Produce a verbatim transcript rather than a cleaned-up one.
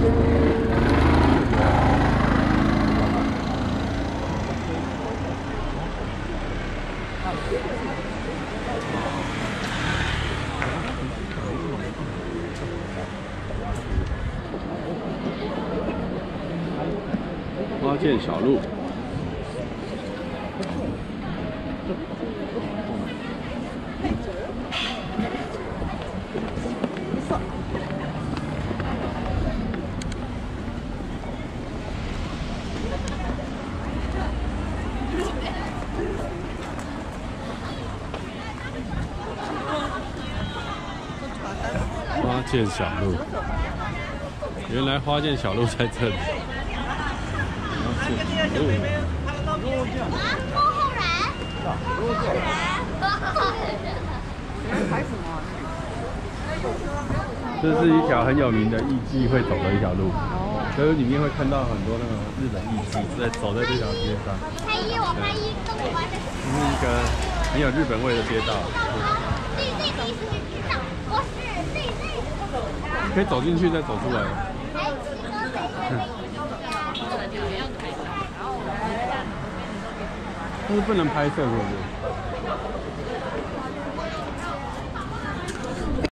花见小路。 花见小路，原来花见小路在这里。花见小路。 幕后人，幕后人，拍什么？ 这是一条很有名的艺妓会走的一条路，所以里面会看到很多那个日本艺妓在走在这条街上。 拍一，我拍一，跟我玩的。 这是一个很有日本味的街道。 对对，第一次知道，我是对对。 可以走进去再走出来。 哎，七哥谁谁？ 但是不能拍摄，是不是？